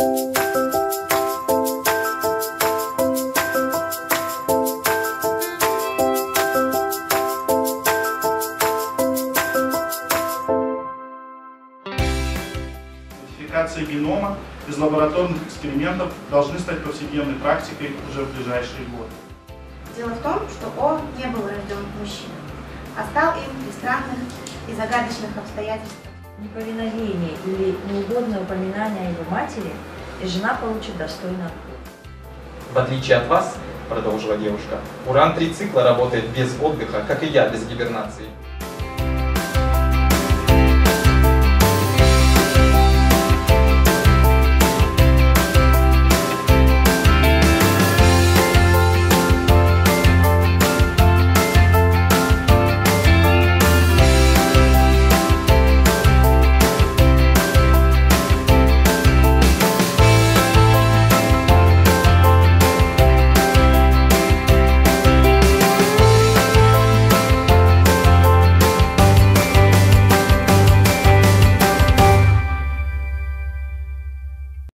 Модификация генома из лабораторных экспериментов должны стать повседневной практикой уже в ближайшие годы. Дело в том, что он не был рожден мужчиной, а стал им при странных и загадочных обстоятельствах. Неповиновение или неугодное упоминание о его матери, и жена получит достойный отпор. В отличие от вас, продолжила девушка, Уран 3 цикла работает без отдыха, как и я без гибернации.